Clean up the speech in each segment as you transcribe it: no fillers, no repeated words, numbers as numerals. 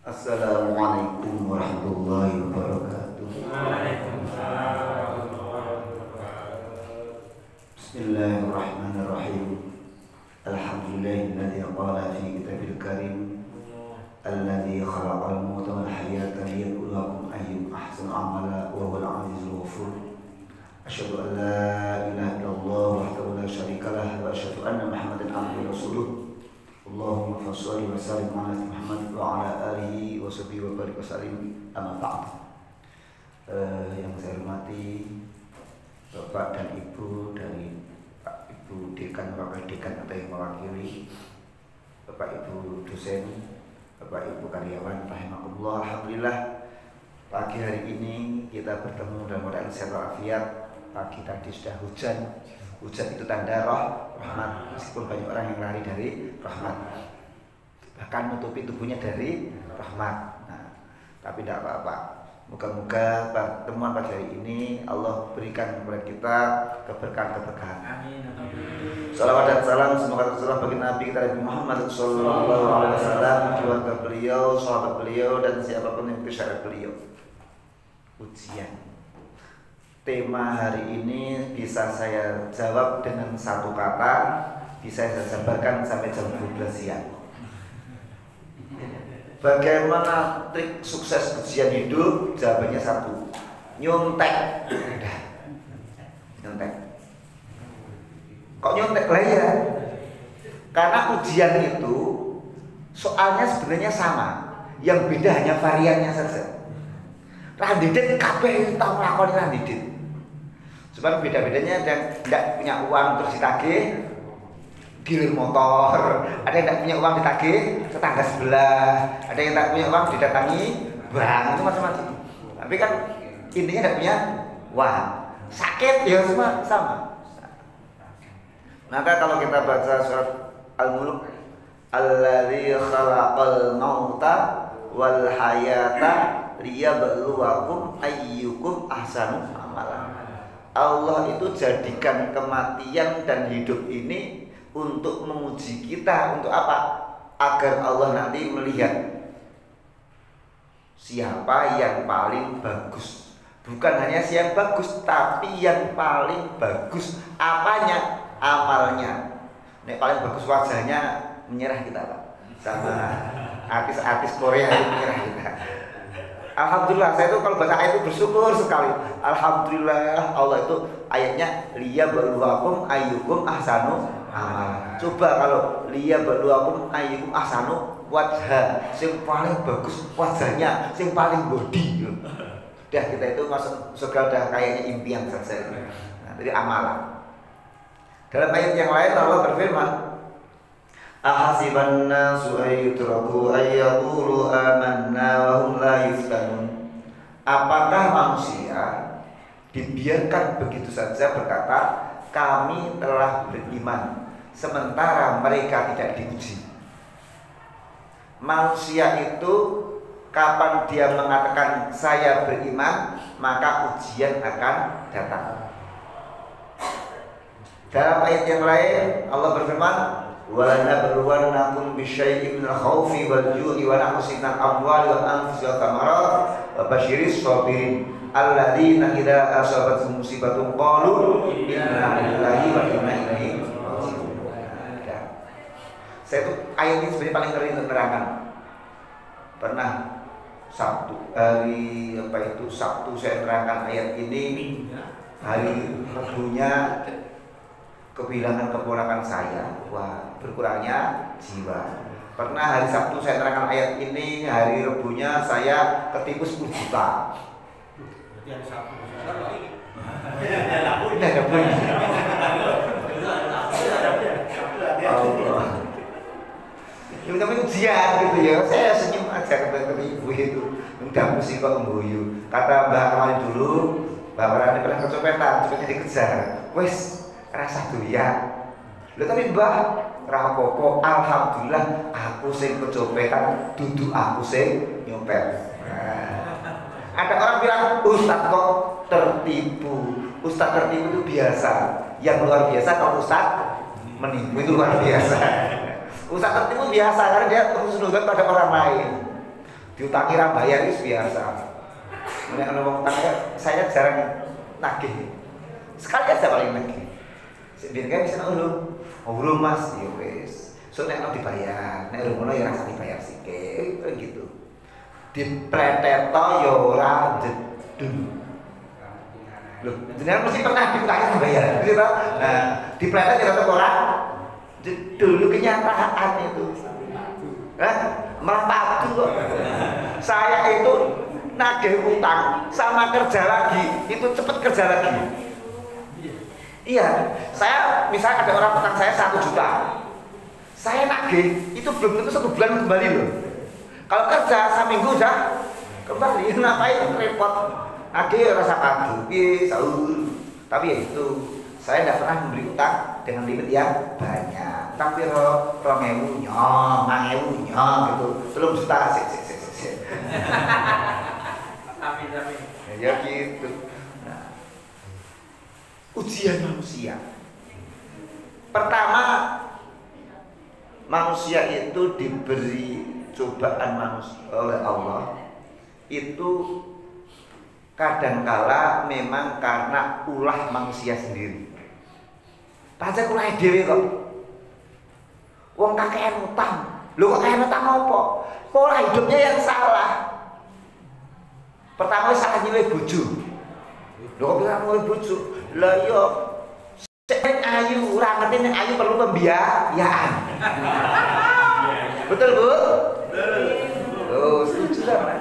Assalamualaikum warahmatullahi wabarakatuh. Bismillahirrahmanirrahim. Alhamdulillahilladzi qala fi kitabil karim alladzi khalaqal mauta wal hayata liyabluwakum ayyukum ahsanu amala wa huwal azizul ghafur. Asyhadu an la ilaha illallah wahdahu la syarika lah wa asyhadu anna Muhammadan abduhu wa rasuluh. Allahumma shalli wa sallim ala Muhammad wa ala alihi wa sahbihi wa barik wa sallim. Amma ba'd. Yang saya hormati Bapak dan Ibu dari Pak Ibu Dekan, Wakil Dekan atau yang mewakili Bapak Ibu dosen, Bapak Ibu karyawan, rahimakumullah. Alhamdulillah pagi hari ini kita bertemu dalam keadaan sehat walafiat. Pagi tadi sudah hujan. Hujan itu tanda rahmat, meskipun banyak orang yang lari dari rahmat, bahkan menutupi tubuhnya dari rahmat. Nah, tapi tidak apa-apa. Moga-moga pertemuan pagi hari ini Allah berikan kepada kita keberkahan-keberkahan. Amin. Salawat dan salam semoga tercurah bagi Nabi kita Nabi Muhammad Sallallahu Alaihi Wasallam, keluarga beliau, sahabat beliau, dan siapapun yang bersyarat beliau. Ujian. Tema hari ini bisa saya jawab dengan satu kata, bisa saya jabarkan sampai jam 12 siang. Bagaimana trik sukses ujian hidup? Jawabannya satu, nyontek. Nyontek. Kok nyontek lah ya? Karena ujian itu soalnya sebenarnya sama, yang beda hanya variannya saja. Randidit kabeh tau nglakoni randidit. Cuman beda-bedanya ada yang tidak punya uang terus ditagih gilir motor, ada yang tidak punya uang ditagih tetangga sebelah, ada yang tidak punya uang didatangi bank, itu macam-macam. Tapi kan intinya tidak punya uang, sakit ya semua sama. Maka kalau kita baca surat Al-Mulk, alladzi khalaqal mauta wal hayata liyabluwakum ayyukum ahsanu amala. Allah itu jadikan kematian dan hidup ini untuk menguji kita. Untuk apa? Agar Allah nanti melihat siapa yang paling bagus. Bukan hanya siapa yang bagus, tapi yang paling bagus apanya? Amalnya. Nek paling bagus wajahnya menyerah kita, Pak. Sama artis-artis Korea itu menyerah kita. Alhamdulillah, saya itu kalau baca ayat itu bersyukur sekali. Alhamdulillah, Allah itu ayatnya liyabluwakum ayyukum ahsanu amala. Coba kalau liyabluwakum ayyukum ahsanu wajha, yang paling bagus wajahnya, yang paling body. Udah kita itu masuk surga udah kayaknya impian saja. Nah, jadi amalan. Dalam ayat yang lain Allah berfirman, ahasiban nasu ayyutraku ayyaqulu amanna wa hum la yuftanun. Apakah manusia dibiarkan begitu saja berkata kami telah beriman sementara mereka tidak diuji? Manusia itu kapan dia mengatakan saya beriman, maka ujian akan datang. Dalam ayat yang lain Allah berfirman, وَلَنَبْلُوَنَّكُمْ بِشَيْءٍ مِنَ الْخَوْفِ وَالْجُوعِ وَنَقْصٍ مِنَ الْأَمْوَالِ وَالْأَنفُسِ وَالثَّمَرَاتِ وَبَشِّرِ الصَّابِرِينَ الَّذِينَ إِذَا أَصَابَتْهُمْ مُصِيبَةٌ قَالُوا إِنَّا لِلَّهِ وَإِنَّا إِلَيْهِ رَاجِعُونَ. Saya itu ayat ini sebenarnya paling ngeri untuk menerangkan. Pernah Sabtu saya menerangkan ayat ini, hari Rebunya kehilangan keponakan saya, wah berkurangnya jiwa. Pernah hari Sabtu saya terangkan ayat ini, hari Rebunya saya ketipu 10 juta. Berarti hari Sabtu ini namanya ujian gitu ya. Saya senyum aja ke ibu itu, udah mesti kok mengguyu. Kata Mbak Kamali dulu, Mbak Rani pernah kecopetan, copetnya dikejar, wes rasa doyan. Lho tapi Mbah rapopo, alhamdulillah aku sing kecopetan, duduk aku sing nyopet. Ada orang bilang Ustaz kok tertipu. Ustaz tertipu itu biasa. Yang luar biasa kalau Ustaz menipu itu luar biasa. Ustaz tertipu biasa karena dia terus nunjuk pada orang lain. diutangi ra bayar itu biasa. Nek ana wong utang saya jarang nagih. Sekali aja paling nagih. Sik ben kan wis urung Mas, ya wis. So nek ana dibayar, nek urung ngono ya rasa dibayar sithik gitu. Dipleteto ya ora jedul. Loh, jenengan mesti pernah diutangi dibayar, gitu toh? Nah, dipletet ya tetep ora jedul kenyataan itu. Malah padu kok. Saya itu nagih utang sama kerja lagi, itu cepet kerja lagi. Iya, saya misalnya ada orang utang saya 1 juta, saya nagih itu belum tentu 1 bulan kembali loh. Kalau kerja seminggu udah kembali, ngapain repot? Nagih rasa padu, sahur. Tapi ya itu, saya tidak pernah memberi utang dengan limit yang banyak. Tapi 2.000 nyong, 5.000 nyong gitu, 3 juta sik. Amin. Ya gitu. Nah, ujian manusia. Pertama, manusia itu diberi cobaan manusia oleh Allah. Itu kadangkala memang karena ulah manusia sendiri. Pancen ulah dhewe kok. Wong kakean utang. Lho kok kakean utang apa? Pola hidupnya yang salah. Pertama salah nyilih bojo. Lho kok bisa nyilih bojo? Lah iya sing ayu, ora ngerti nek ayu perlu pembiayaan. Betul, Bu? Betul. Oh, setuju lah.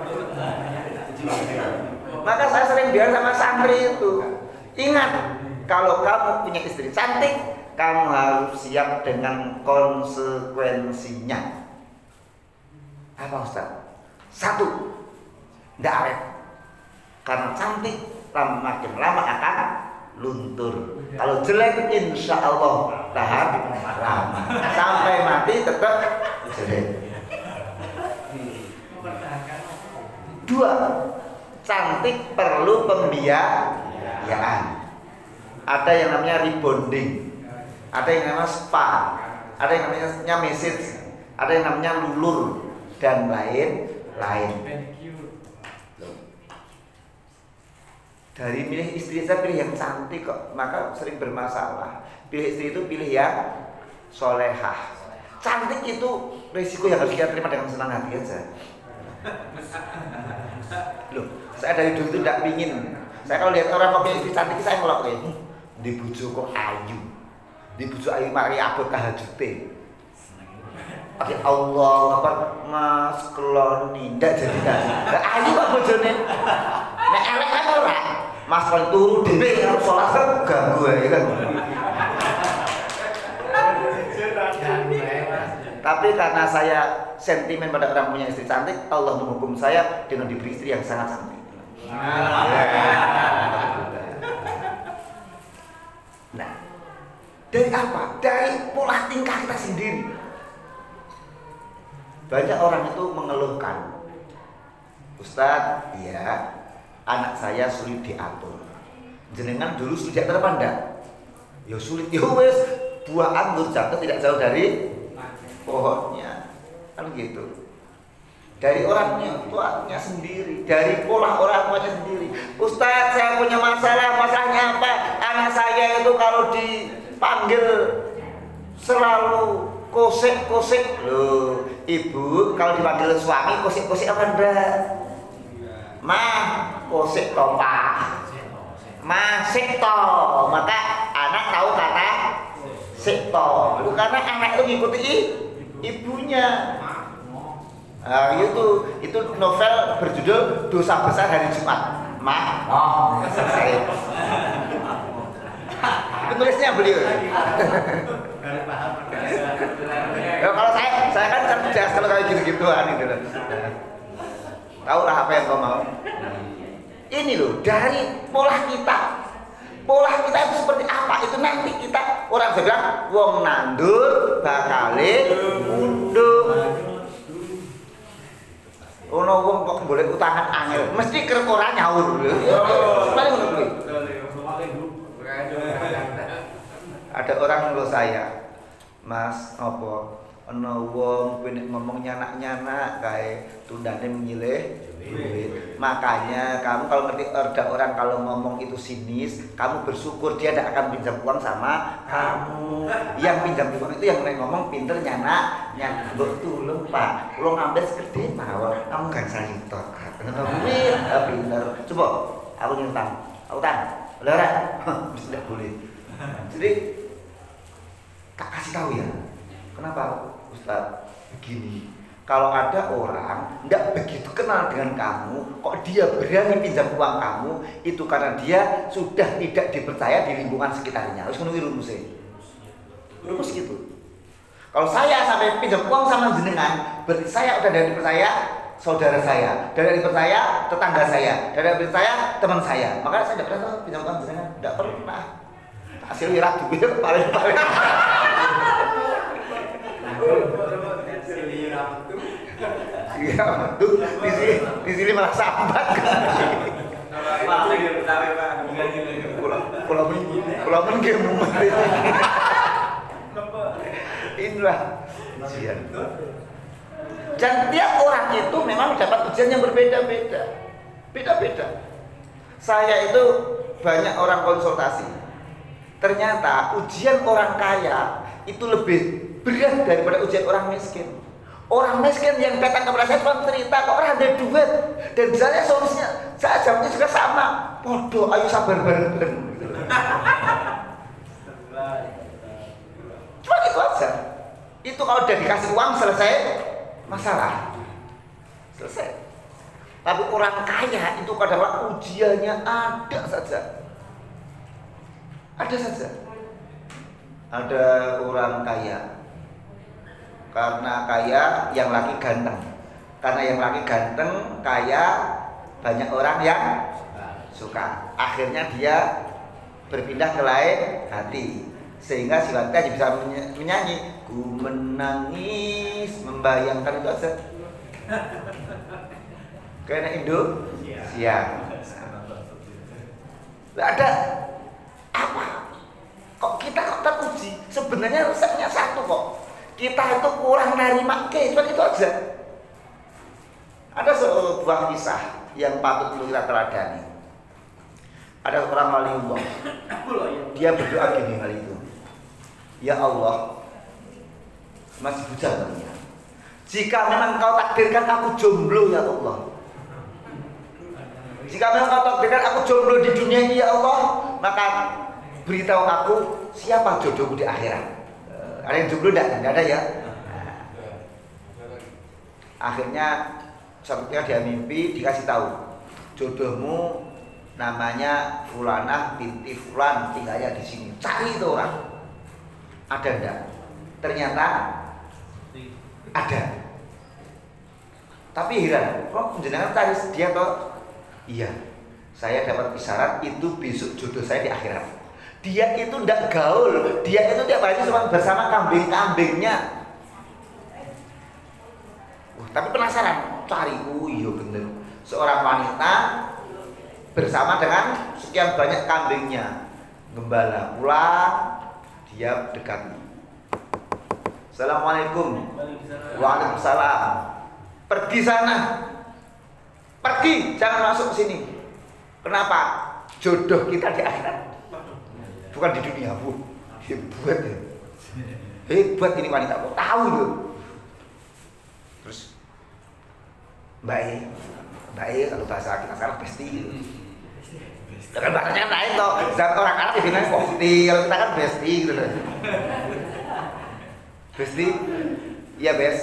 Maka saya sering bilang sama santri itu, ingat kalau kamu punya istri cantik, kamu harus siap dengan konsekuensinya. Apa Ustaz? 1, tidak awet. Karena cantik makin lama akan luntur. Kalau jelek insya Allah tahan lama. Sampai mati tetap jelek. 2, cantik perlu pembiayaan. Ada yang namanya rebonding, ada yang namanya spa, ada yang namanya message, ada yang namanya lulur dan lain-lain. Dari milih istri saya pilih yang cantik kok, maka sering bermasalah. Pilih istri itu pilih yang solehah. Cantik itu risiko yang harus kita terima dengan senang hati aja. Loh, saya dari dulu itu tidak pingin. Saya kalau lihat orang kok punya istri cantik, saya ngelok di bojo kok ayu. Di bojo ayu mari abot tahajute. Pakai Allah apa Mas keloni ndak jadi kan. Lah ayu kok bojone. Nek elek kan ora. Mas kon turu dhewe harus salat kan ganggu ae kan. Tapi karena saya sentimen pada orang punya istri cantik, Allah menghukum saya dengan diberi istri yang sangat cantik. Nah, dari apa? Dari pola tingkah kita sendiri. Banyak orang itu mengeluhkan, Ustadz, ya anak saya sulit diatur. Jenengan dulu sulit diatur apa enggak? Ya sulit, ya wes buah anggur jatuh tidak jauh dari pohonnya, kan gitu. Dari orangnya tuanya sendiri, dari pola orang tuanya sendiri. Ustadz, saya punya masalahnya apa? Anak saya itu kalau dipanggil selalu kosek-kosek. Loh, ibu kalau dipanggil suami kosek-kosek apa enggak? Mah, kosek tompah. Mah, sekto. Maka anak tahu kata sekto. Lu karena anak itu ngikuti ibunya. Itu novel berjudul Dosa Besar Hari Jumat. Selesai. Penulisnya beliau. Ya, kalau saya kan cerdas kalau kayak gitu-gituan gitu loh. Tahu lah apa yang kau mau. Ini loh dari pola kita. Pola kita itu seperti apa? Itu nanti kita orang bilang wong nandur bakale mundur. Ono wong kok boleh utangan angel, mesti kerep ora nyaur lho. Sebenarnya ngono kuwi. Ada orang menurut saya, Mas, apa? ana wong kuwi nek ngomong nyanak-nyanak kae tundane menyilih duit. Makanya kamu kalau ngerti ada orang kalau ngomong itu sinis, kamu bersyukur dia tidak akan pinjam uang sama kamu. Yang pinjam uang itu yang ngomong pinter nyanak, tulung Pak, lo ngambil segede mawon, kamu gak saling tok. Pinter. Coba aku nyutang, aku boleh ora? Tidak boleh. Jadi tak kasih tahu ya. Kenapa Ustaz? Begini, kalau ada orang tidak begitu kenal dengan kamu, kok dia berani pinjam uang kamu, itu karena dia sudah tidak dipercaya di lingkungan sekitarnya. Harus menunggu rumus gitu. Kalau saya sampai pinjam uang sama jenengan, berarti saya udah dari dipercaya saudara saya, dari dipercaya tetangga saya, dari dipercaya teman saya. Makanya saya tidak pernah pinjam uang jenengan, tidak pernah. Hasil wirat duit paling. Iya, tuh di sini malah sambat kan. Pulau menggem inilah ujian. Dan tiap orang itu memang dapat ujian yang berbeda-beda. Beda-beda. Saya itu banyak orang konsultasi. Ternyata ujian orang kaya itu lebih berat daripada ujian orang miskin. Orang miskin yang datang kepada saya cuma cerita kok orang ada duit dan saya solusinya, saya jawabnya juga sama. Podo, ayo sabar bareng-bareng. Cuma itu aja. Itu kalau udah dikasih uang selesai masalah. Selesai. Tapi orang kaya itu kadang-kadang ujiannya ada saja. Ada saja. Ada orang kaya. Karena kaya yang laki ganteng. Karena yang laki ganteng, kaya, banyak orang yang suka. Akhirnya dia berpindah ke lain hati. Sehingga si wanita bisa menyanyi, ku menangis membayangkan itu aja. Kayaknya Indo siang. Tidak ada apa? Kok kita teruji? Sebenarnya resepnya satu kok. Kita itu kurang nerima cuma itu aja. Ada sebuah kisah yang patut kita teladani. Ada seorang waliullah. Dia berdoa gini kali itu. Ya Allah, masih bujang namanya. Jika memang kau takdirkan aku jomblo ya Allah. Jika memang kau takdirkan aku jomblo di dunia ini ya Allah, maka beritahu aku siapa jodohku di akhirat. Ada yang jomblo enggak ada ya. Akhirnya suatu ketika dia mimpi dikasih tahu jodohmu namanya Fulanah binti Fulan, tinggalnya di sini. Cari itu orang. Ada enggak? Ternyata ada. Tapi heran, kok jenengan cari dia toh? Iya. Saya dapat isyarat itu besok jodoh saya di akhirat. Dia itu tidak gaul, dia itu tiap hari cuma bersama kambing-kambingnya. Tapi penasaran, cari, iya bener. Seorang wanita bersama dengan sekian banyak kambingnya. Gembala pulang, dia dekati. Assalamualaikum. Waalaikumsalam. Pergi sana. Pergi, jangan masuk sini. Kenapa? Jodoh kita di akhirat. Bukan di dunia, Bu. Hebat ya. Hebat ini wanita, kok tahu loh. Terus Mbak kalau bahasa kita sekarang besti gitu. Kan bahasanya kan lain toh. Zaman orang Arab ya bilang besti, kalau kita kan besti gitu loh. Besti? Iya, Bes.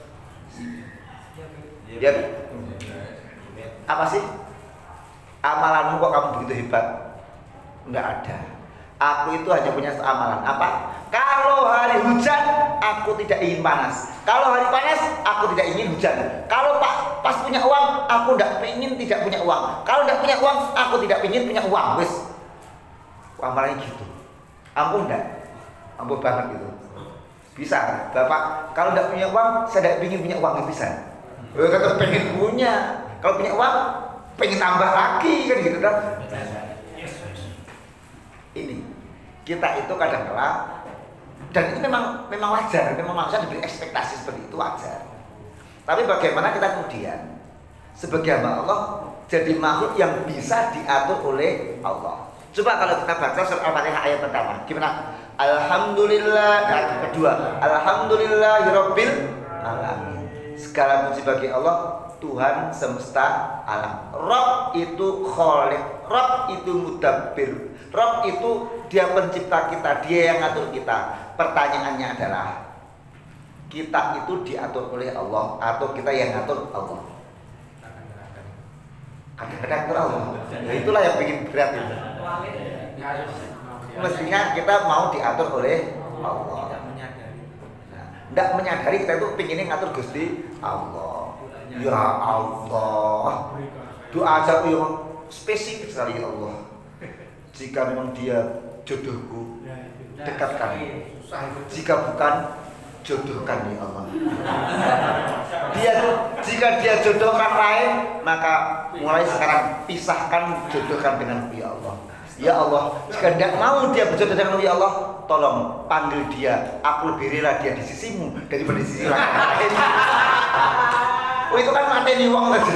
Ya. Apa sih? Amalanmu kok kamu begitu hebat? Enggak ada. Aku itu hanya punya satu amalan. Apa? Kalau hari hujan, aku tidak ingin panas. Kalau hari panas, aku tidak ingin hujan. Kalau pas punya uang, aku tidak punya uang. Kalau tidak punya uang, aku tidak ingin punya uang. Wes, amalannya gitu. Ampun enggak? Ampun banget gitu. Bisa, Bapak. Kalau tidak punya uang, saya tidak ingin punya uang. Bisa. Tetap pengen punya. Kalau punya uang, pengen tambah lagi kan gitu kan? Ini kita itu kadang-kala Dan itu memang wajar, memang manusia diberi ekspektasi seperti itu wajar. Tapi bagaimana kita kemudian sebagai hamba Allah jadi makhluk yang bisa diatur oleh Allah. Coba kalau kita baca surat Al-Fatihah ayat pertama, gimana? Alhamdulillah, ayat kedua, Alhamdulillahirabbil alamin. Segala puji bagi Allah, Tuhan semesta alam. Rabb itu khaliq, Rabb itu mudabbir, Rabb itu dia pencipta kita, dia yang ngatur kita. Pertanyaannya adalah, kita itu diatur oleh Allah atau kita yang ngatur Allah? Kadang-kadang ngatur Allah. Ya itulah yang bikin berat itu. Mestinya kita mau diatur oleh Allah. Tidak menyadari kita itu pinginnya ngatur Gusti Allah. Ya Allah, doa aja yang spesifik sekali ya Allah. Jika memang dia jodohku, dekatkan. Jika bukan, jodohkan ya Allah. Jika dia jodoh orang lain, maka mulai sekarang pisahkan, jodohkan dengan ya Allah. Ya Allah, jika tidak mau dia berjodoh dengan ya Allah, tolong panggil dia. Aku lebih rela dia di sisimu daripada di sisi lain. Oh itu kan mateni wong aja.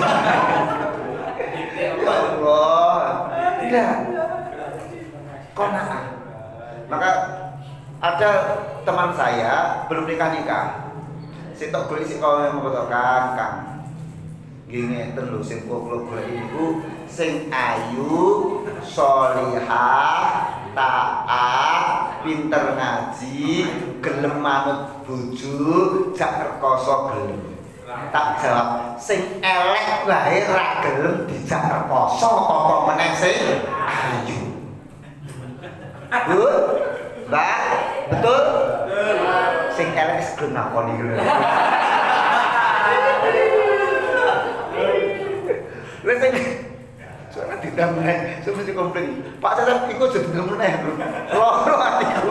Ya Allah, tidak. Qanaah. Maka ada teman saya belum nikah. Sitok golek sik kowe membutuhkan Kang. Nggih ngeten lho sing kula golek iku sing ayu, sholihah, taat, pinter ngaji, gelem manut bojo, jak rekoso gelem. Tak jawab, sing elek wae ra gelem dijak rekoso apa meneh sing ayu. Bu, Mbak, betul? Sing elek wis gelem nakoni lho. Lah sing soalnya tidak meneh, saya mesti komplain. Pak Cacap ikut jadi meneh, loro hatiku.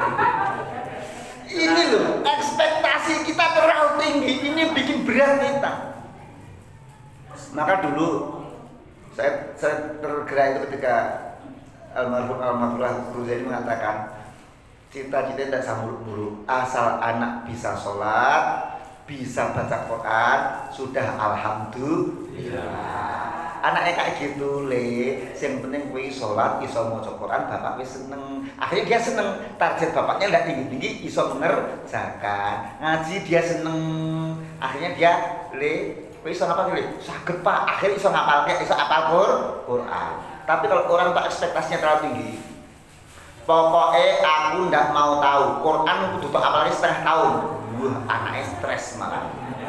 Ini loh, ekspektasi kita terlalu tinggi, ini bikin berat kita. Maka dulu saya tergerak itu ketika almarhumah Ruzaini mengatakan, cita-cita tidak muluk-muluk, asal anak bisa sholat, bisa baca Quran, sudah alhamdulillah. Anaknya kayak gitu le, yang penting kuwi sholat, iso maca Quran, bapak wis seneng. Akhirnya dia seneng, target bapaknya ndak tinggi-tinggi, iso mengerjakan. Ngaji dia seneng. Akhirnya dia le, kuwi iso ngapal le? Saged Pak, akhirnya iso ngapalke, iso apal Quran. Tapi kalau orang tak ekspektasinya terlalu tinggi, pokoknya aku ndak mau tahu Quran kudu tak apalke setengah tahun. Wah, anaknya stres malah.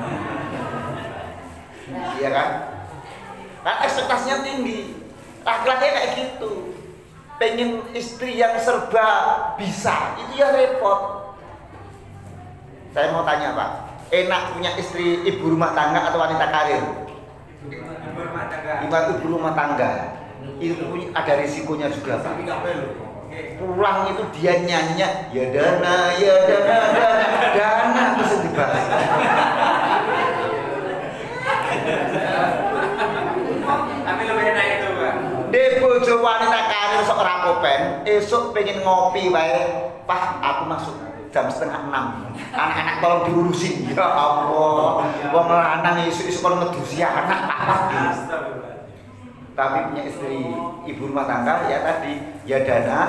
Iya kan? Kan ekspektasinya tinggi. Laki-laki kayak gitu. Pengen istri yang serba bisa, itu ya repot. Saya mau tanya Pak, enak punya istri ibu rumah tangga atau wanita karir? Ibu rumah tangga. Ibu rumah tangga. Itu ada risikonya juga Pak. Pulang itu dia nyanyi ya dana terus dibahas. Tapi lebih enak itu Pak. De bojo wanita karir sok rapopen, esuk pengen ngopi wae. Pak, aku masuk jam 5:30. Anak-anak tolong diurusin. Ya Allah. Wong lanang esuk-esuk kon ngedusi anak apa. Tapi punya istri ibu rumah tangga ya tadi ya dana.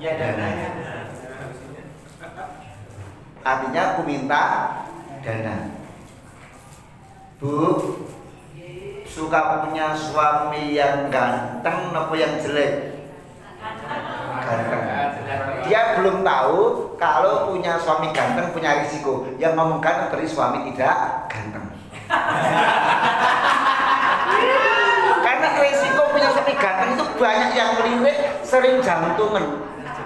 Artinya aku minta dana. Bu, suka punya suami yang ganteng apa yang jelek? Ganteng. Dia belum tahu kalau punya suami ganteng punya risiko. Yang ngomong ganteng beri suami tidak ganteng. Karena risiko punya suami ganteng itu banyak yang melirik, sering jantungan.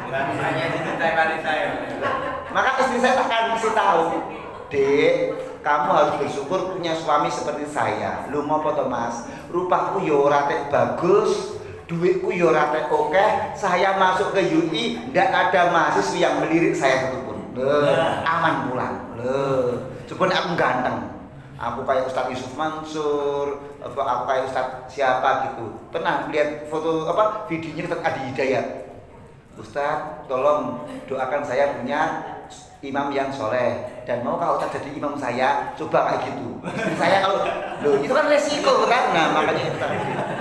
Maka istri saya akan kasih tahu, Dek, kamu harus bersyukur punya suami seperti saya. Lu mau foto Mas, rupaku yo ora tek bagus, duitku yo ora tek oke. Saya masuk ke UI, ndak ada mahasiswa yang melirik saya satupun. Aman pulang. Coba aku ganteng. Aku kayak Ustadz Yusuf Mansur, aku kayak Ustadz siapa gitu. Pernah lihat foto videonya Ustadz Adi Hidayat. Ustadz, tolong doakan saya punya imam yang soleh dan mau kalau Ustaz jadi imam saya, coba kayak gitu. Istri saya kalau, loh itu kan resiko kan, nah makanya itu tadi.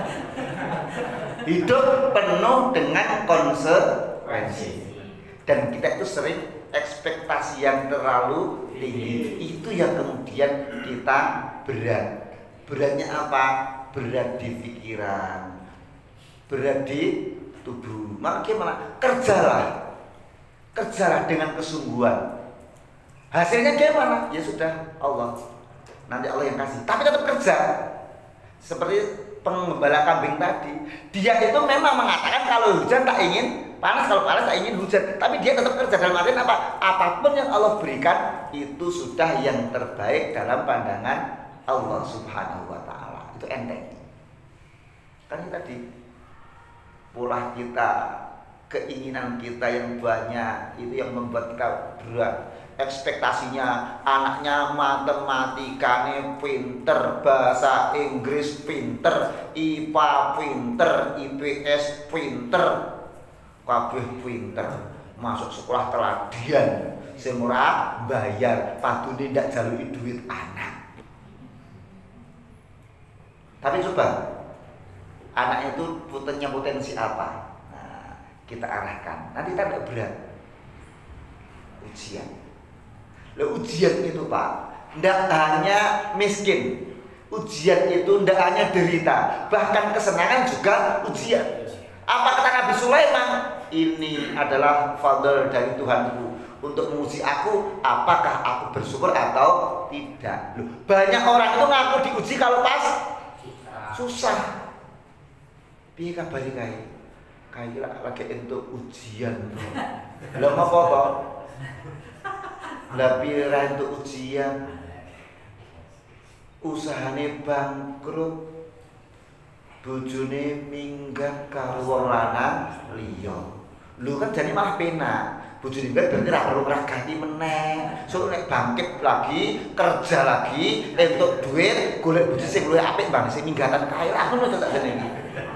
Hidup penuh dengan konsekuensi dan kita itu sering ekspektasi yang terlalu tinggi, itu yang kemudian kita beratnya apa? Berat di pikiran, berat di tubuh. Maka gimana? Kerjalah dengan kesungguhan. Hasilnya gimana? Ya sudah Allah, nanti Allah yang kasih. Tapi tetap kerja. Seperti pengembala kambing tadi, dia itu memang mengatakan kalau hujan tak ingin panas, kalau panas tak ingin hujan. Tapi dia tetap kerja dalam artian apa? Apapun yang Allah berikan itu sudah yang terbaik dalam pandangan Allah Subhanahu wa Ta'ala. Itu enteng. Kan tadi pola kita, keinginan kita yang banyak itu yang membuat kita berat. Ekspektasinya anaknya matematikanya pinter, bahasa Inggris pinter, IPA pinter, IPS pinter, kabeh pinter, masuk sekolah teladian, semurah bayar, padune ndak jaluki duit anak. Tapi coba anak itu punya potensi apa? Nah, kita arahkan. Nanti kita tidak berat. Ujian. Loh, ujian itu Pak, tidak hanya miskin. Ujian itu tidak hanya derita, bahkan kesenangan juga ujian. Apa kata Nabi Sulaiman? Ini adalah fadl dari Tuhanku untuk menguji aku, apakah aku bersyukur atau tidak. Loh, banyak orang itu ngaku diuji kalau pas susah. Piye kabare kae? Kae lagi entuk ujian. Lha apa to? Lah pira entuk ujian? Usahane bangkrut. Bojone minggat karo wong lanang liya. Lho kan jane malah penak. Bojone minggat berarti ra perlu ngragati meneh. So nek bangkit lagi, kerja lagi, entuk duit, golek bojo sing luwih apik bang sing minggatan kae lah ngono to sakjane iki.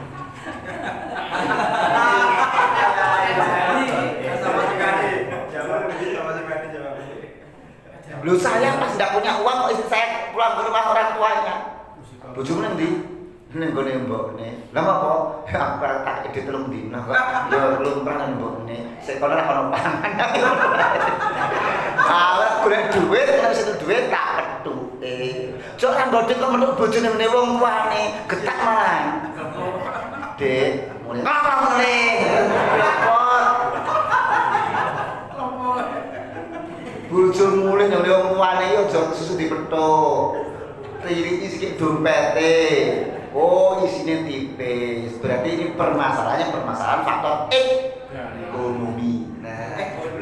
Lu saya pas tidak punya uang kok istri saya pulang ke rumah orang tuanya. Bojomu nang ndi? Ning gone mbokne. Lah apa? Aku tak edit telung dina kok. Ya lumrah nang mbokne. Sik kono ora ono pangan. Kalau golek duit, nek situ duit tak pethuke. Cok nang bodhe kok menuk bojone meneh wong tuane, getak malah. Dek, mulih. Apa mulih? Repot. Bojo mulih nyoli wong tuane yo aja susu dipethuk. Tiriki sikit dompete. Oh, isinya tipis. Berarti ini permasalahannya permasalahan faktor ekonomi. Nah,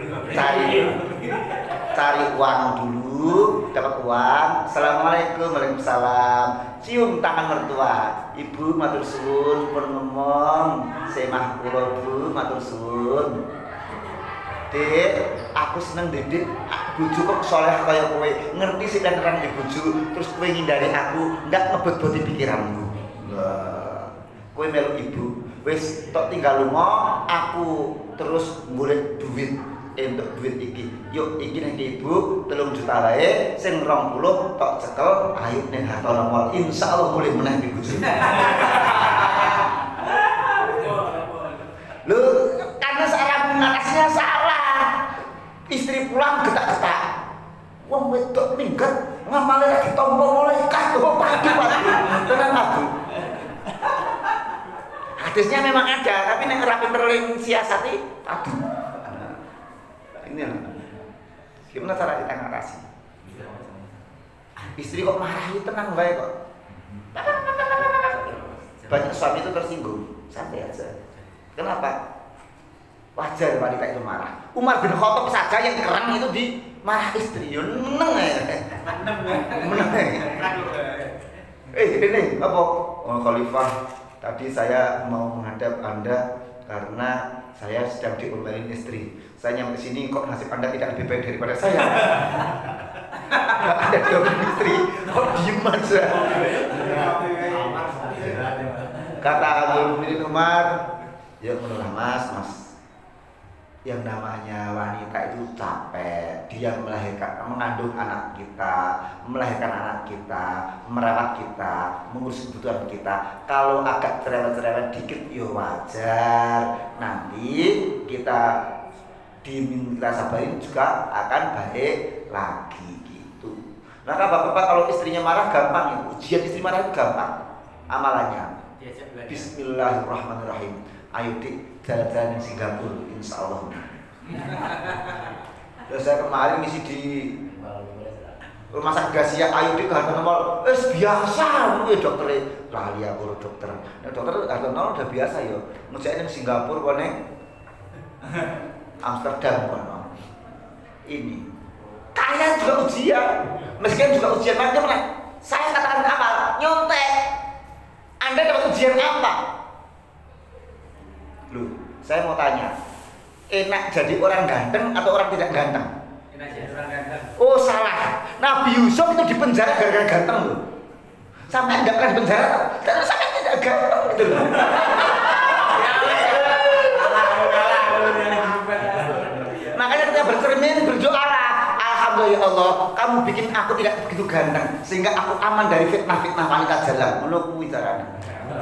cari uang dulu, dapat uang. Assalamualaikum, waalaikumsalam. Cium tangan mertua. Ibu matur suwun pun ngomong. Semah kula Bu matur suwun. Dek, aku seneng Dek. Bojo kok soleh kaya kowe, ngerti sih kan terang di bojo, terus kowe ngindari aku, ndak ngebet-beti pikiranmu. Lah, kowe melu ibu, wis tok tinggal lunga, aku terus golek duit entuk duit iki. Yuk iki nang ibu 3 juta wae, sing 20 tok cekel, ayo ning Hartono Mall. Insyaallah mulih meneh di bojo. Lho, karena cara mengatasinya salah. Istri pulang getak-getak. Wong wedok minggat ngamale lagi tompo malaikat. Oh, padu. Tenan aku. Hadisnya memang ada, tapi nek ora pinter siasati, aduh. Ini gimana cara kita ngatasi? Istri kok marah itu tenang baik kok. Banyak suami itu tersinggung, santai aja. Kenapa? Wajar wanita itu marah. Umar bin Khattab saja yang kerang itu di marah istri. Yo meneng ya. Ini apa? Oh, Khalifah, tadi saya mau menghadap Anda karena saya sedang diomelin istri. Saya nyampe sini kok nasib Anda tidak lebih baik daripada saya. Ada diomelin istri, kok diem aja. Kata Amirul Mukminin Umar, ya menurut Mas. yang namanya wanita itu capek, dia melahirkan, mengandung anak kita, melahirkan anak kita, merawat kita, mengurus kebutuhan kita. Kalau agak cerewet-cerewet dikit, ya wajar. Nanti kita diminta sabarin juga akan baik lagi gitu. Maka bapak-bapak kalau istrinya marah gampang ya, ujian istri marah itu gampang amalannya. Bismillahirrahmanirrahim. Ayo dik, jalan-jalan di Singapura, insya Allah. Terus saya kemarin ngisi di rumah sakit Gracia, ayo dik ke Hartono, biasa, lu ya dokter, lali aku dokter. Nah, dokter Hartono udah biasa ya, ngerjain di Singapura konek, Amsterdam konek. Ini, kalian juga ujian, meskipun juga ujian macam-macam. Saya katakan amal, nyontek. Anda dapat ujian apa? Loh, saya mau tanya, enak jadi orang ganteng atau orang tidak ganteng? Enak jadi orang ganteng. Oh salah, Nabi Yusuf itu dipenjara gara-gara ganteng loh. Sampai enggak pernah dipenjara, karena sampai tidak ganteng gitu loh. Makanya kita bercermin, berdoalah, alhamdulillah ya Allah, kamu bikin aku tidak begitu ganteng, sehingga aku aman dari fitnah-fitnah wanita jalan. Menurutku caranya.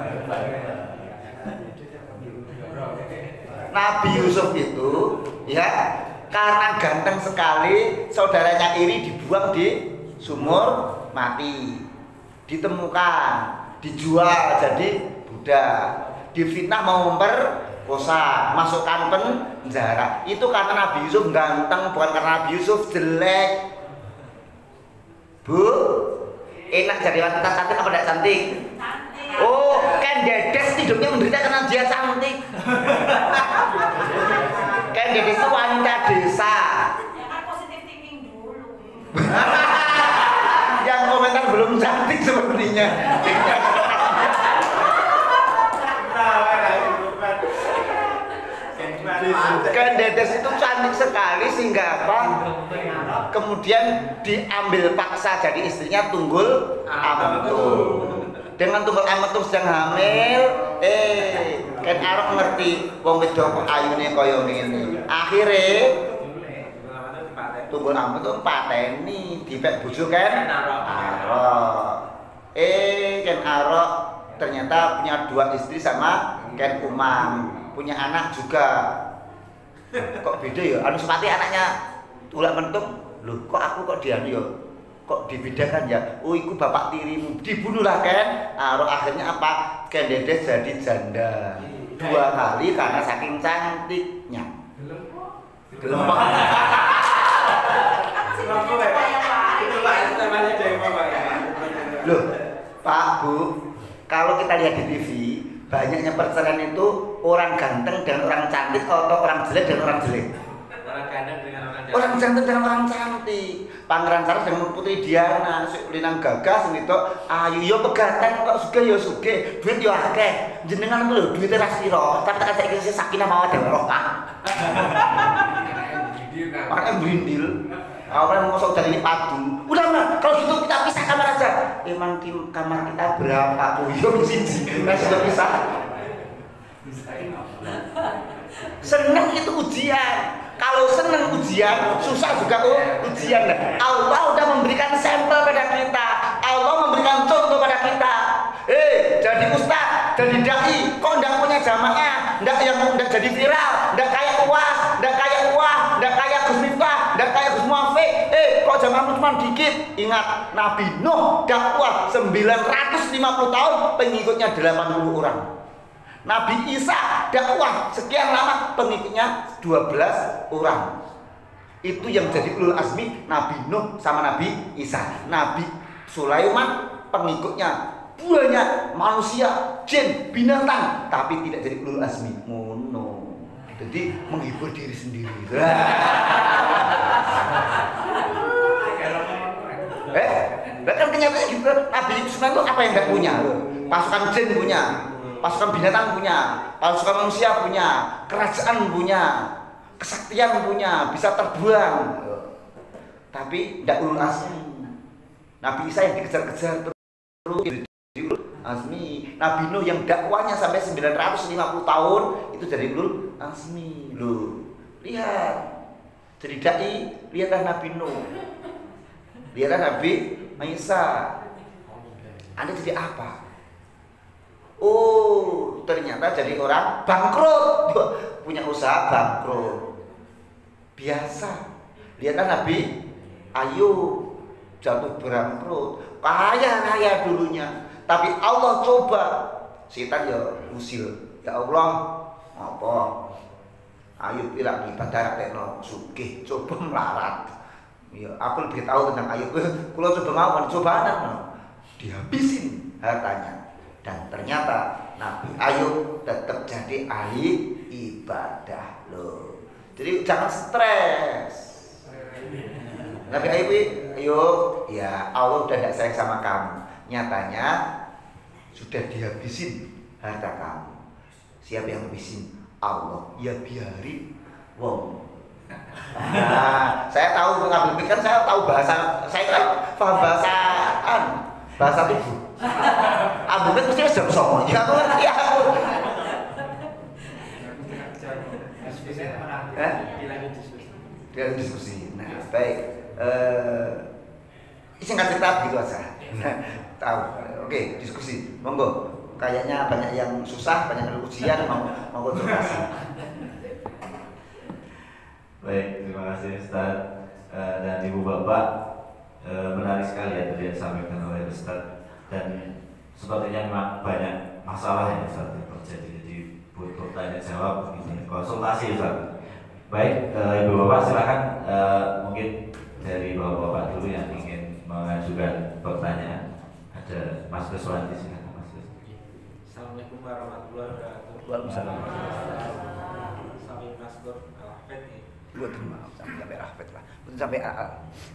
Nabi Yusuf itu ya karena ganteng sekali, saudaranya iri dibuang di sumur mati, ditemukan, dijual jadi budak, difitnah mau memperkosa, masukkan penjara. Itu karena Nabi Yusuf ganteng, bukan karena Nabi Yusuf jelek. Bu, enak jadi wanita cantik apa tidak cantik? Oh, kan Dedes hidupnya menderita karena dia cantik. Kan Dedes itu wanita desa. Ya kan positif thinking dulu. Yang komentar belum cantik sepertinya. Kan Dedes itu cantik sekali sehingga apa? Kemudian diambil paksa jadi istrinya Tunggul Ametung. Dengan Tunggul Ametung sedang hamil, kan Arok ngerti wong wedok kok ayune kaya ngene. Akhire Tunggul Ametung pateni dipek bojo kan Arok. Kan Arok ternyata punya 2 istri sama Ken Umam, punya anak juga. Kok beda ya? Anu sepati anaknya Tulak Mentung. Loh, kok aku kok dianu ya? Kok dibedakan ya? Oh, itu bapak tirimu. Dibunuhlah kan? Akhirnya apa? Ken Dedes jadi janda 2 kali karena saking cantiknya. Gelem kok. Loh, Pak Bu, kalau kita lihat di TV, banyaknya perceraian itu orang ganteng dan orang cantik atau orang jelek dan orang jelek? Orang ganteng dengan orang cantik. Orang cantik dan orang cantik. Pangeran Charles dengan Putri Diana, Linang Gagas gitu. Ayu yo pegatan kok suge yo suge, duit yo akeh. Jenengan ku lho duite ra sira, tapi tak saiki Sakinah Mawaddah Warahmah. Pakai brindil. Awalnya mau saudara ini padu. Udah mah, kalau gitu kita pisah kamar aja. Emang kamar kita berapa? Oh iya siji. Nah sudah pisah. Seneng itu ujian. Kalau seneng ujian, susah juga ujian. Allah udah memberikan sampel pada kita. Allah memberikan contoh pada kita. Jadi ustaz, jadi dai, kok ndak punya jamaah, ndak jadi viral, ndak kayak UAS, ndak kayak UAH, ndak kayak Gus Miftah, ndak kayak Gus Muafik. Kok jamaahmu cuma dikit? Ingat, Nabi Nuh dakwah 950 tahun, pengikutnya 80 orang. Nabi Isa dakwah sekian lama, pengikutnya 12 orang. Itu yang jadi ulul azmi, Nabi Nuh sama Nabi Isa. Nabi Sulaiman pengikutnya banyak, manusia, jin, binatang, tapi tidak jadi ulul azmi. Mono. Jadi menghibur diri sendiri. Bahkan kenyataannya gitu. Nabi Sulaiman itu apa yang tidak punya? Pasukan jin punya, pasukan binatang punya, pasukan manusia punya, kerajaan punya, kesaktian punya, bisa terbang. Tapi tidak ulul azmi. Nabi Isa yang dikejar-kejar terus azmi. Nabi Nuh yang dakwanya sampai 950 tahun itu jadi ulul azmi. Loh, Lihat. Jadi dai, lihatlah Nabi Nuh. Lihatlah Nabi Isa. Anda jadi apa? Oh, ternyata jadi orang bangkrut. Punya usaha bangkrut. Biasa. Lihatlah Nabi Ayub, jatuh bangkrut. Kaya dulunya. Tapi Allah coba. Setan ya usil. Ya Allah, apa? Ayub bilang ibadah tekno sugih coba melarat. Ya, aku lebih tahu tentang Ayub. Kalau coba mau cobaan, dihabisin hartanya. Dan ternyata Nabi Ayub tetap jadi ahli ibadah loh. Jadi jangan stres. Nabi Ayub, ya Allah udah tidak sayang sama kamu. Nyatanya sudah dihabisin harta kamu. Siapa yang habisin? Allah. Ya biarin. Wow. Nah, saya tahu mengambil kan saya tahu bahasa, saya kan paham bahasa tubuh. Ambil mesti wis jam 09.00. Ya aku ngerti aku. Diskusi. Nah, baik. Singkat cerita begitu aja. Tahu. Oke, diskusi. Monggo. Kayaknya banyak yang susah, banyak yang ujian, mau konsultasi. Baik, terima kasih Ustaz dan Ibu Bapak. Menarik sekali ya tadi yang disampaikan oleh Ustaz, dan sepertinya memang banyak masalah yang Ustaz terjadi, jadi butuh tanya jawab begini, konsultasi Ustaz. Baik, Ibu Bapak silakan, mungkin dari Bapak dulu yang ingin mengajukan pertanyaan. Ada Mas Keswanti, silakan Mas. Assalamualaikum warahmatullahi wabarakatuh. Waalaikumsalam. Sampai Mas Kur Al-Hafid nih. Maaf, sampai Rahmat lah. Betul sampai AA.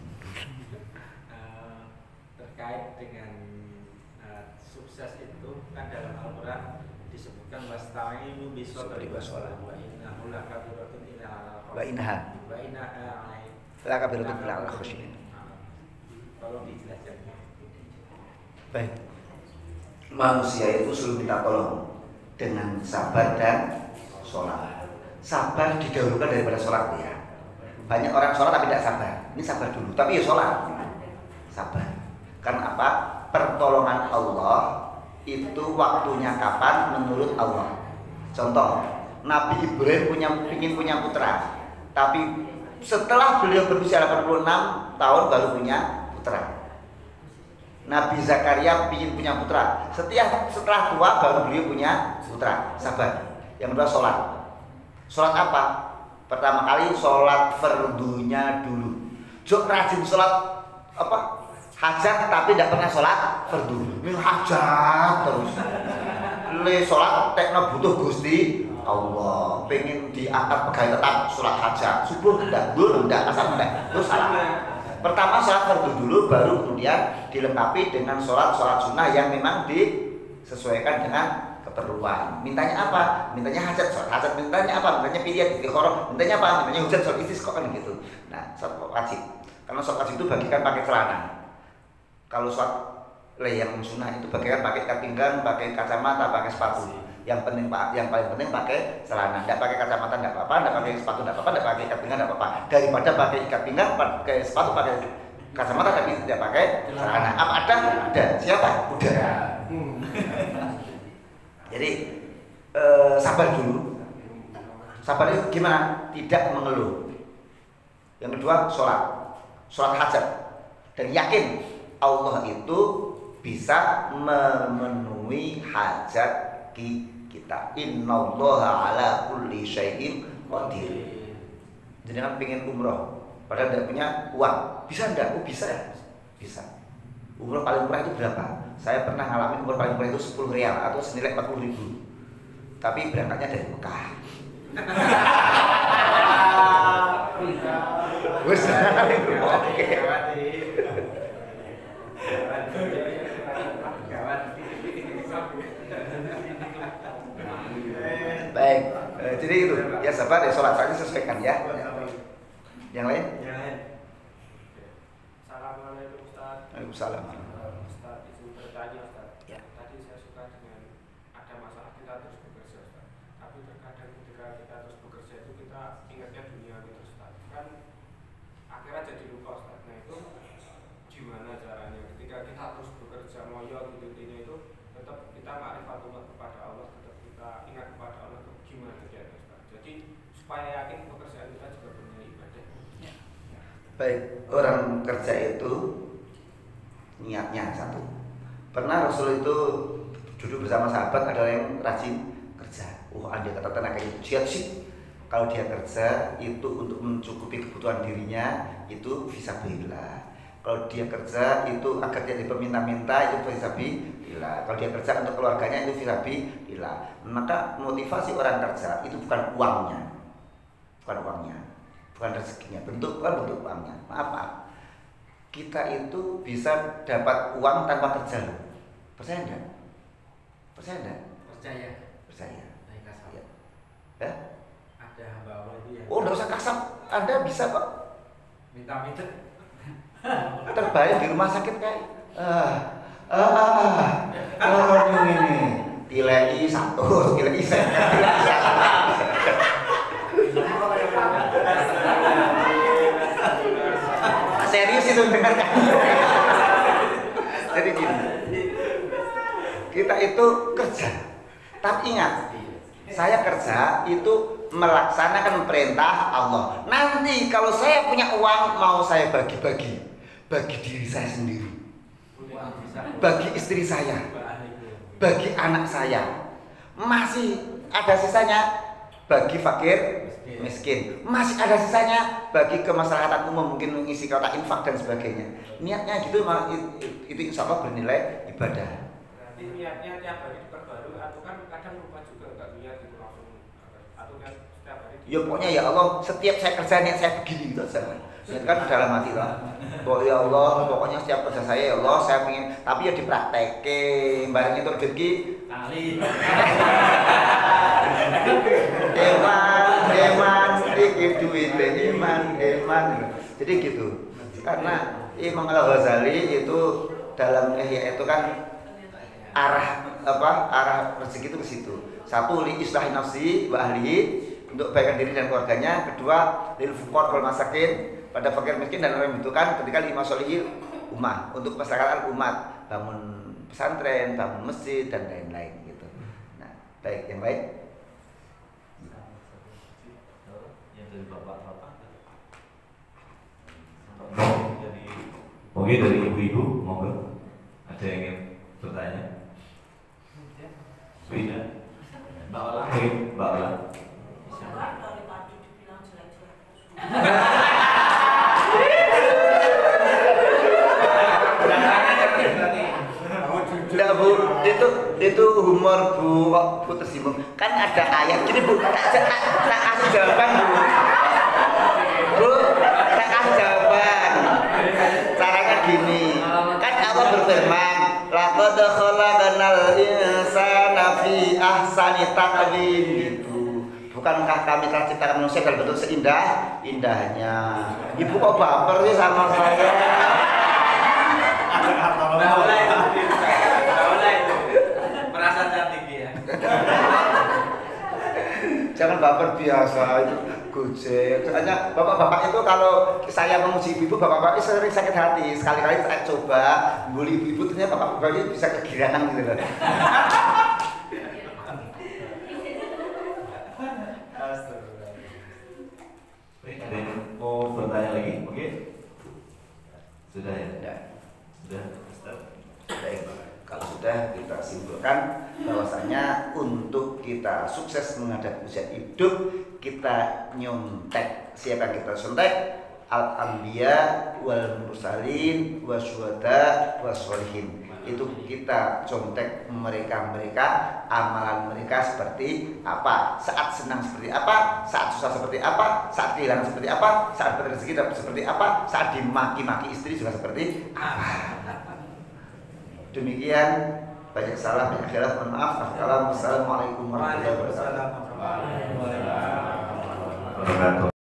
Terkait dengan sukses itu kan dalam Al-Quran disebutkan wasta'inu bisabri wassalah wa innahu lakabiratun illa 'alal Wa innaha lakabiratun illa 'alal khashiyin. Tolong dijelaskan. Baik. Manusia itu selalu minta tolong dengan sabar dan sholat. Sabar didahulukan daripada sholat ya. Banyak orang sholat tapi tidak sabar. Ini sabar dulu, tapi ya sholat. Sabar. Karena apa? Pertolongan Allah itu waktunya kapan menurut Allah. Contoh, Nabi Ibrahim ingin punya putra, tapi setelah beliau berusia 86 tahun baru punya putra. Nabi Zakaria ingin punya putra, setelah tua baru beliau punya putra. Sabar. Yang kedua sholat. Sholat apa? Pertama kali sholat fardunya dulu. Jok rajin sholat apa? Hajat tapi tidak pernah sholat fardu. Ini hajat terus. Le sholat tekno butuh Gusti Allah. Pengen diangkat pegawai tetap sholat hajat. Subuh enggak, duhur enggak, asar enggak. Terus salah. Pertama sholat fardu dulu, baru kemudian dilengkapi dengan sholat sunnah yang memang disesuaikan dengan keperluan. Mintanya apa? Mintanya hajat, sholat hajat. Mintanya apa? Mintanya pilihan, istikharah. Mintanya apa? Mintanya hujan, sholat istisqa kan gitu. Nah, sholat wajib. Karena sholat wajib itu bagikan pakai celana. Kalau sholat yang sunnah itu bagikan pakai ikat pinggang, pakai kacamata, pakai sepatu. Yang paling penting pakai celana. Tidak pakai kacamata tidak apa-apa, tidak pakai sepatu tidak apa-apa, tidak pakai ikat pinggang tidak apa-apa. Daripada pakai ikat pinggang, pakai sepatu, pakai kacamata tapi tidak pakai celana. Apa ada? Ada. Siapa? Udah. Jadi sabar dulu. Sabar itu gimana? Tidak mengeluh. Yang kedua sholat hajat, dan yakin Allah itu bisa memenuhi hajat kita. Innallaha ala kulli syai'in qadir. Jadi kan pengen umroh, padahal tidak punya uang, bisa enggak? Oh bisa ya, bisa. Umroh paling murah itu berapa? Saya pernah ngalamin umroh paling murah itu 10 rial atau senilai 40.000. Tapi berangkatnya dari Mekah. Wes. Oke. Baik, jadi itu ya sabar ya, sholat saja sesuaikan ya. Yang lain? Assalamualaikum Ustaz. Waalaikumsalam. Ustaz, izin bertanya Ustaz. Ya. Tadi saya suka dengan ada masalah kita terus bekerja Ustaz. Tapi tapi terkadang ketika kita terus bekerja itu kita ingatnya dunia gitu Ustaz. Kan akhirnya jadi lupa Ustaz. Nah itu gimana caranya ketika kita terus bekerja ngoyo gitu intinya itu tetap kita ma'rifatullah kepada Allah, tetap kita ingat kepada Allah itu gimana ya Ustaz. Jadi supaya yakin pekerjaan kita juga punya ibadah. Baik, orang kerja itu niatnya satu. Pernah Rasul itu duduk bersama sahabat, ada yang rajin kerja. Andai kata tenaganya jihad sih. Kalau dia kerja itu untuk mencukupi kebutuhan dirinya itu fisabilillah. Kalau dia kerja itu agar dia diminta-minta itu fisabilillah. Kalau dia kerja untuk keluarganya itu fisabilillah. Maka motivasi orang kerja itu bukan uangnya, bukan rezekinya, bukan bentuk uangnya. Maaf. Kita itu bisa dapat uang tanpa kerja loh. Percaya enggak? Percaya. Baik kasar. Ya? Ada hamba Allah itu yang Oh, enggak usah kasar. Anda bisa kok. minta-minta. Terbaik di rumah sakit kayak ini tilai satu, tilai serius itu dengarkan. Jadi gini, kita itu kerja, tapi ingat, saya kerja itu melaksanakan perintah Allah. Nanti kalau saya punya uang mau saya bagi-bagi, bagi diri saya sendiri, bagi istri saya, bagi anak saya, masih ada sisanya bagi fakir miskin, masih ada sisanya bagi kemaslahatan umum, mungkin mengisi kotak infak dan sebagainya. Niatnya gitu, itu insya Allah bernilai ibadah. Berarti niatnya tiap hari diperbarui atau kan kadang lupa juga nggak niat itu langsung atau kan setiap hari Ya pokoknya ya Allah, setiap saya kerja niat saya begini gitu saja. Niat kan dalam hati lah. Bahwa ya Allah, pokoknya setiap kerja saya ya Allah, saya ingin, tapi ya dipraktekin, barang itu rezeki Kali. Eman, iki duit eman. Jadi gitu. Karena Imam Al-Ghazali itu dalam Ihya itu kan arah rezeki itu ke situ. Satu, li islahi nafsi wa ahlihi, untuk kebaikan diri dan keluarganya. Kedua, lil fuqar wal masakin, pada fakir miskin dan orang yang membutuhkan. Ketiga, lima solihil ummah, untuk masyarakat umat, bangun pesantren, bangun masjid dan lain-lain gitu. Nah, baik, yang lain. Yang dari bapak-bapak. Mungkin dari ibu-ibu, monggo. Ada yang ingin bertanya? Tidak. Mbak Ola, Mbak Ola. Daripada dibilang jelek-jelek. Enggak Bu, itu humor Bu, kok Bu tersinggung. Kan ada ayat gini Bu, tak kasih jawaban Bu, tak kasih jawaban. Caranya gini, kan Allah berfirman, laqad khalaqnal insana fi ahsani taqwim gitu. Bukankah kami telah ciptakan manusia dalam bentuk seindah-indahnya? Ibu kok baper sih sama saya? Merasa cantik dia. Jangan baper, biasa itu gojek. Soalnya bapak-bapak itu kalau saya memuji ibu, bapak-bapak itu sering sakit hati. Sekali-kali saya coba bully ibu, ternyata bapak-bapak itu bisa kegirangan gitu loh. Ada yang mau bertanya lagi? Oke. Sudah ya? Sudah, Ustaz. Baik, kalau sudah kita simpulkan bahwasanya untuk kita sukses menghadapi ujian hidup, kita nyontek. Siapa yang kita sontek? Al-anbiya wal mursalin wasyuhada wassolihin. Itu kita contek mereka amalan mereka seperti apa, saat senang seperti apa, saat susah seperti apa, saat kehilangan seperti apa, saat berrezeki seperti apa, saat dimaki-maki istri juga seperti apa. Demikian, banyak salah, banyak khilaf, mohon maaf. Assalamualaikum warahmatullahi wabarakatuh. Wabarakatuh.